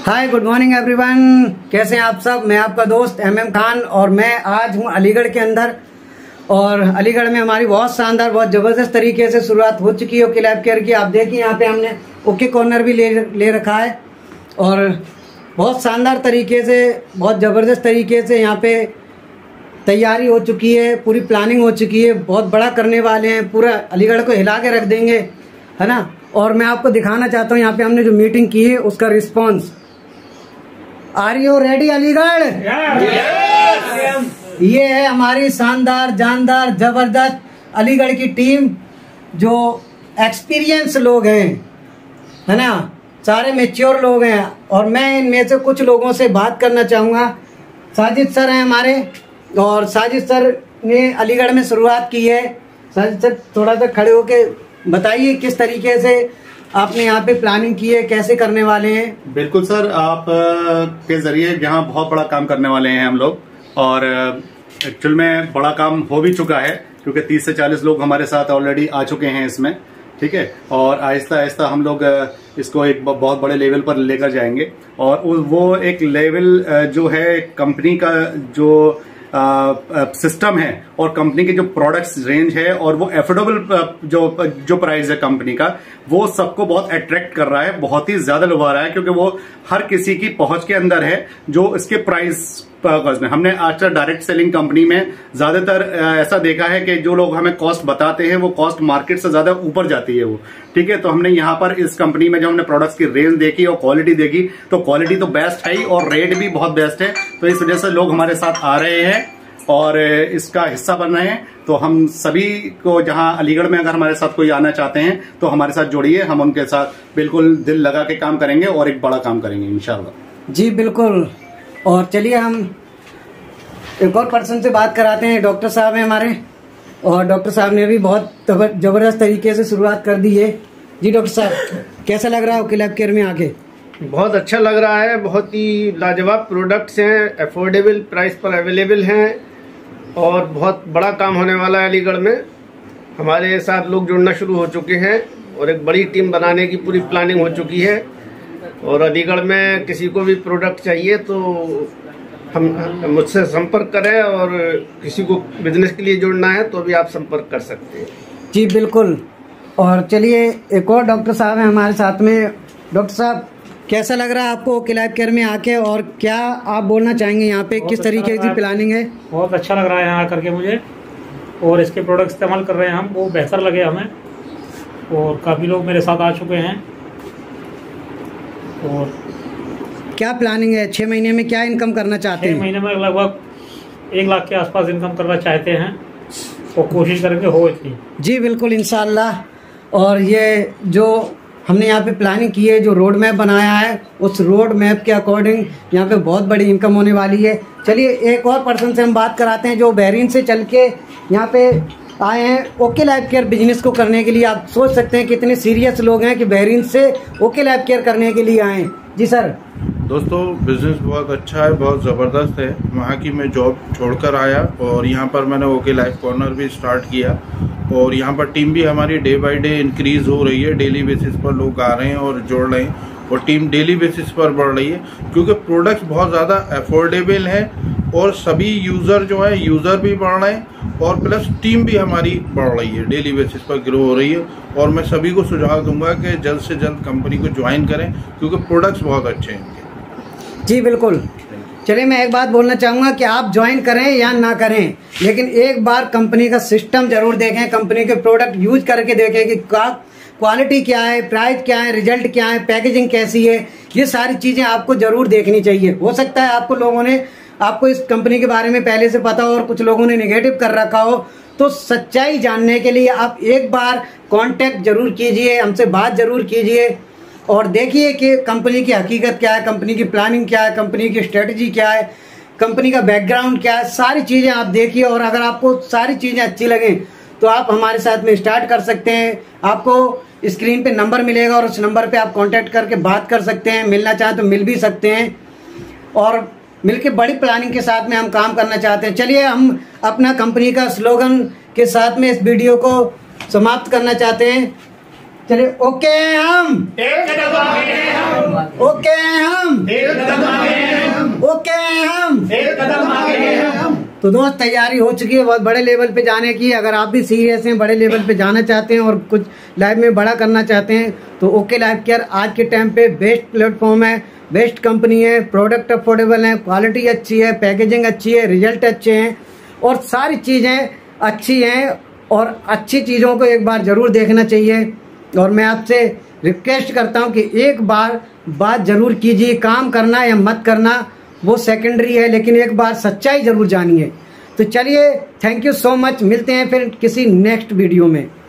हाय, good morning everyone. कैसे हैं आप सब? मैं आपका दोस्त MM खान और मैं आज हूं अलीगढ़ के अंदर। और अलीगढ़ में हमारी बहुत शानदार, बहुत जबरदस्त तरीके से शुरुआत हो चुकी है ओके लैब केयर की। आप देखिए यहाँ पे हमने ओके कॉर्नर भी ले रखा है और बहुत शानदार तरीके से, बहुत जबरदस्त तरीके से यहाँ पे तैयारी हो चुकी है, पूरी प्लानिंग हो चुकी है। बहुत बड़ा करने वाले हैं, पूरा अलीगढ़ को हिला के रख देंगे, है ना। और मैं आपको दिखाना चाहता हूँ यहाँ पे हमने जो मीटिंग की है उसका response. Are you ready Aligarh? ये है हमारी शानदार, जानदार, जबरदस्त अलीगढ़ की टीम, जो एक्सपीरियंस लोग हैं, है ना, सारे मैच्योर लोग हैं। और मैं इनमें से कुछ लोगों से बात करना चाहूँगा। साजिद सर हैं हमारे, और साजिद सर ने अलीगढ़ में शुरुआत की है। साजिद सर थोड़ा सा खड़े होके बताइए किस तरीके से आपने यहाँ पे प्लानिंग की है, कैसे करने वाले हैं? बिल्कुल सर, आप के जरिए यहाँ बहुत बड़ा काम करने वाले हैं हम लोग। और एक्चुअल में बड़ा काम हो भी चुका है, क्योंकि 30 से 40 लोग हमारे साथ ऑलरेडी आ चुके हैं इसमें, ठीक है। और आहिस्ता आहिस्ता हम लोग इसको एक बहुत बड़े लेवल पर लेकर जाएंगे। और वो एक लेवल जो है कंपनी का जो सिस्टम है और कंपनी के जो प्रोडक्ट्स रेंज है और वो एफोर्डेबल जो प्राइस है कंपनी का, वो सबको बहुत अट्रैक्ट कर रहा है, बहुत ही ज्यादा लुभा रहा है, क्योंकि वो हर किसी की पहुंच के अंदर है जो इसके प्राइस में। हमने आज तक डायरेक्ट सेलिंग कंपनी में ज्यादातर ऐसा देखा है कि जो लोग हमें कॉस्ट बताते हैं वो कॉस्ट मार्केट से ज्यादा ऊपर जाती है वो, ठीक है। तो हमने यहाँ पर इस कंपनी में जब हमने प्रोडक्ट्स की रेंज देखी और क्वालिटी देखी, तो क्वालिटी तो बेस्ट है ही और रेट भी बहुत बेस्ट है। तो इस वजह से लोग हमारे साथ आ रहे हैं और इसका हिस्सा बन रहे हैं। तो हम सभी को, जहां अलीगढ़ में अगर हमारे साथ कोई आना चाहते हैं तो हमारे साथ जोड़िए, हम उनके साथ बिल्कुल दिल लगा के काम करेंगे और एक बड़ा काम करेंगे इंशाल्लाह। जी बिल्कुल। और चलिए हम एक और पर्सन से बात कराते हैं। डॉक्टर साहब हैं हमारे, और डॉक्टर साहब ने भी बहुत जबरदस्त तरीके से शुरुआत कर दी है। जी डॉक्टर साहब, कैसा लग रहा है ओके लैब केयर में आके? बहुत अच्छा लग रहा है। बहुत ही लाजवाब प्रोडक्ट्स हैं, अफोर्डेबल प्राइस पर अवेलेबल हैं और बहुत बड़ा काम होने वाला है अलीगढ़ में। हमारे साथ लोग जुड़ना शुरू हो चुके हैं और एक बड़ी टीम बनाने की पूरी प्लानिंग हो चुकी है। और अलीगढ़ में किसी को भी प्रोडक्ट चाहिए तो हम मुझसे संपर्क करें, और किसी को बिजनेस के लिए जुड़ना है तो भी आप संपर्क कर सकते हैं। जी बिल्कुल। और चलिए एक और डॉक्टर साहब हैं हमारे साथ में। डॉक्टर साहब, कैसा लग रहा है आपको ओके लैब केयर में आके, और क्या आप बोलना चाहेंगे यहाँ पे, किस तरीके की प्लानिंग है? बहुत अच्छा लग रहा है यहाँ आकर के मुझे, और इसके प्रोडक्ट इस्तेमाल कर रहे हैं हम, वो बेहतर लगे हमें। और काफ़ी लोग मेरे साथ आ चुके हैं। और क्या प्लानिंग है? 6 महीने में क्या इनकम करना चाहते हैं? 6 महीने में लगभग 1 लाख के आसपास इनकम करना चाहते हैं और कोशिश करेंगे हो इतनी। जी बिल्कुल, इंशाल्लाह। और ये जो हमने यहाँ पे प्लानिंग की है, जो रोड मैप बनाया है, उस रोड मैप के अकॉर्डिंग यहाँ पे बहुत बड़ी इनकम होने वाली है। चलिए एक और पर्सन से हम बात कराते हैं जो बहरीन से चल के यहाँ पे आए हैं ओके लैब केयर बिजनेस को करने के लिए। आप सोच सकते हैं कितने सीरियस लोग हैं कि बहरीन से ओके लैब केयर करने के लिए आए। जी सर। दोस्तों, बिजनेस बहुत अच्छा है, बहुत ज़बरदस्त है। वहाँ की मैं जॉब छोड़कर आया और यहाँ पर मैंने ओके लाइफ कॉर्नर भी स्टार्ट किया। और यहाँ पर टीम भी हमारी डे बाय डे इंक्रीज हो रही है। डेली बेसिस पर लोग आ रहे हैं और जोड़ रहे हैं, और टीम डेली बेसिस पर बढ़ रही है, क्योंकि प्रोडक्ट्स बहुत ज़्यादा अफोर्डेबल हैं और सभी यूज़र जो है, यूज़र भी बढ़ रहे हैं और प्लस टीम भी हमारी बढ़ रही है, डेली बेसिस पर ग्रो हो रही है। और मैं सभी को सुझाव दूंगा कि जल्द से जल्द कंपनी को ज्वाइन करें, क्योंकि प्रोडक्ट्स बहुत अच्छे हैं। जी बिल्कुल। चलिए मैं एक बात बोलना चाहूँगा कि आप ज्वाइन करें या ना करें, लेकिन एक बार कंपनी का सिस्टम जरूर देखें, कंपनी के प्रोडक्ट यूज करके देखें कि क्वालिटी क्या है, प्राइस क्या है, रिजल्ट क्या है, पैकेजिंग कैसी है। ये सारी चीज़ें आपको जरूर देखनी चाहिए। हो सकता है आपको लोगों ने, आपको इस कंपनी के बारे में पहले से पता हो और कुछ लोगों ने नेगेटिव कर रखा हो, तो सच्चाई जानने के लिए आप एक बार कांटेक्ट जरूर कीजिए, हमसे बात जरूर कीजिए और देखिए कि कंपनी की हकीकत क्या है, कंपनी की प्लानिंग क्या है, कंपनी की स्ट्रेटजी क्या है, कंपनी का बैकग्राउंड क्या है। सारी चीज़ें आप देखिए, और अगर आपको सारी चीज़ें अच्छी लगें तो आप हमारे साथ में स्टार्ट कर सकते हैं। आपको स्क्रीन पे नंबर मिलेगा और उस नंबर पे आप कांटेक्ट करके बात कर सकते हैं। मिलना चाहें तो मिल भी सकते हैं, और मिलके बड़ी प्लानिंग के साथ में हम काम करना चाहते हैं। चलिए हम अपना कंपनी का स्लोगन के साथ में इस वीडियो को समाप्त करना चाहते हैं। चलिए, ओके हम, ओके हम। एक कदम आगे हैं हम, ओके हैं हम, एक कदम आगे हैं हम। तो दोस्त तैयारी हो चुकी है बहुत बड़े लेवल पे जाने की। अगर आप भी सीरियस हैं, बड़े लेवल पे जाना चाहते हैं और कुछ लाइफ में बड़ा करना चाहते हैं तो ओके लाइफ केयर आज के टाइम पे बेस्ट प्लेटफॉर्म है, बेस्ट कंपनी है, प्रोडक्ट अफोर्डेबल है, क्वालिटी अच्छी है, पैकेजिंग अच्छी है, रिजल्ट अच्छे हैं और सारी चीज़ें अच्छी हैं और अच्छी चीज़ों को एक बार ज़रूर देखना चाहिए। और मैं आपसे रिक्वेस्ट करता हूं कि एक बार बात ज़रूर कीजिए, काम करना या मत करना वो सेकेंडरी है, लेकिन एक बार सच्चाई ज़रूर जानिए। तो चलिए, थैंक यू सो मच, मिलते हैं फिर किसी नेक्स्ट वीडियो में।